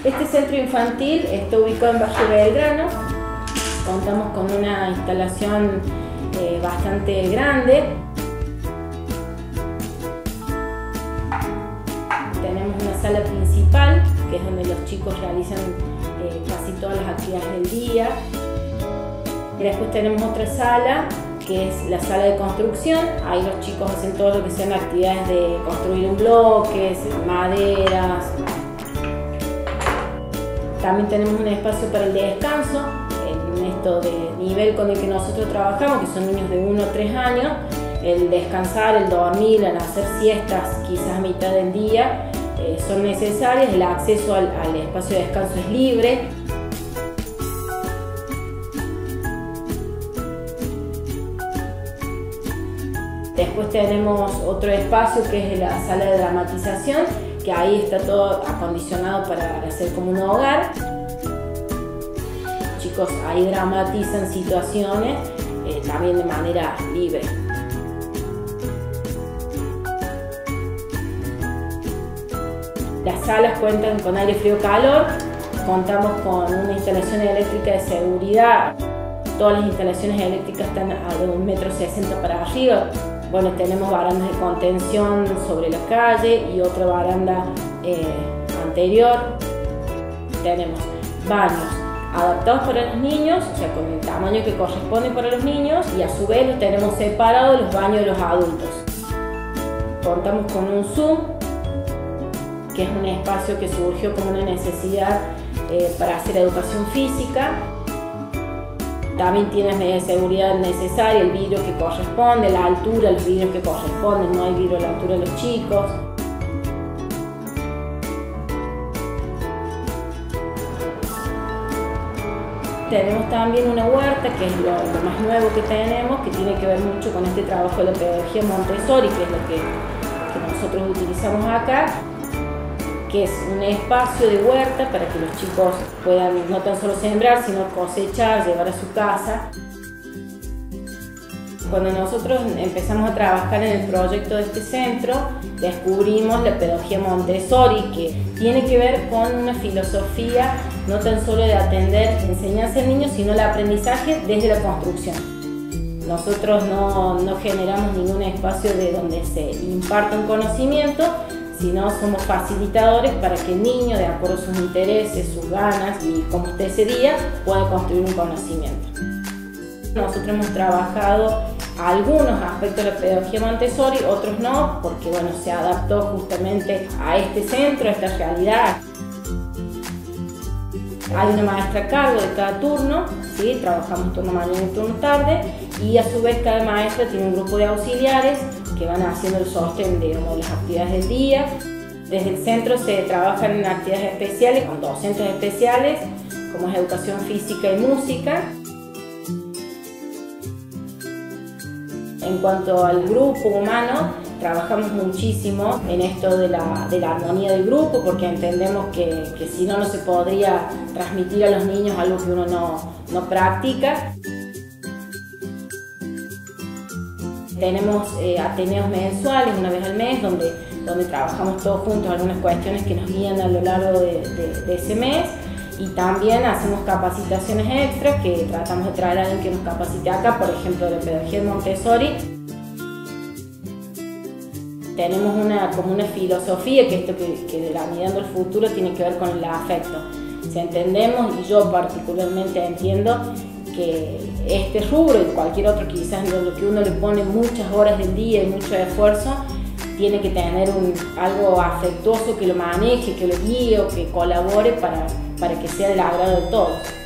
Este centro infantil está ubicado en Barrio Belgrano. Contamos con una instalación bastante grande. Tenemos una sala principal, que es donde los chicos realizan casi todas las actividades del día. Y después tenemos otra sala, que es la sala de construcción. Ahí los chicos hacen todo lo que sean actividades de construir en bloques, maderas. También tenemos un espacio para el descanso, en esto de nivel con el que nosotros trabajamos, que son niños de 1 a 3 años. El descansar, el dormir, el hacer siestas quizás a mitad del día son necesarias. El acceso al espacio de descanso es libre. Después tenemos otro espacio que es la sala de dramatización, que ahí está todo acondicionado para hacer como un hogar. Los chicos ahí dramatizan situaciones también de manera libre. Las salas cuentan con aire frío calor, contamos con una instalación eléctrica de seguridad. Todas las instalaciones eléctricas están a 1,60 m para arriba. Bueno, tenemos barandas de contención sobre la calle y otra baranda anterior. Tenemos baños adaptados para los niños, o sea, con el tamaño que corresponde para los niños, y a su vez los tenemos separados de los baños de los adultos. Contamos con un Zoom, que es un espacio que surgió como una necesidad para hacer educación física. También tiene las medidas de seguridad necesarias, el vidrio que corresponde, la altura, los vidrios que corresponden, no hay vidrio a la altura de los chicos. Tenemos también una huerta, que es lo más nuevo que tenemos, que tiene que ver mucho con este trabajo de la pedagogía Montessori, que es lo que nosotros utilizamos acá, que es un espacio de huerta para que los chicos puedan no tan solo sembrar, sino cosechar, llevar a su casa. Cuando nosotros empezamos a trabajar en el proyecto de este centro, descubrimos la pedagogía Montessori, que tiene que ver con una filosofía no tan solo de atender enseñanza al niño, sino el aprendizaje desde la construcción. Nosotros no generamos ningún espacio de donde se imparta un conocimiento, sino somos facilitadores para que el niño, de acuerdo a sus intereses, sus ganas y cómo esté ese día, pueda construir un conocimiento. Nosotros hemos trabajado algunos aspectos de la pedagogía Montessori, otros no, porque bueno, se adaptó justamente a este centro, a esta realidad. Hay una maestra a cargo de cada turno, ¿sí? Trabajamos turno mañana y turno tarde, y a su vez cada maestra tiene un grupo de auxiliares que van haciendo el sostén de las actividades del día. Desde el centro se trabajan en actividades especiales con docentes especiales, como es educación física y música. En cuanto al grupo humano, trabajamos muchísimo en esto de la armonía del grupo, porque entendemos que si no, no se podría transmitir a los niños algo que uno no practica. Tenemos ateneos mensuales, una vez al mes, donde trabajamos todos juntos algunas cuestiones que nos guían a lo largo de ese mes, y también hacemos capacitaciones extras que tratamos de traer a alguien que nos capacite acá, por ejemplo, de pedagogía Montessori. Tenemos como una filosofía, que esto que de la mirando al futuro tiene que ver con el afecto. Si entendemos, y yo particularmente entiendo, que este rubro y cualquier otro, quizás en lo que uno le pone muchas horas del día y mucho esfuerzo, tiene que tener algo afectuoso que lo maneje, que lo guíe o que colabore para que sea del agrado de todos.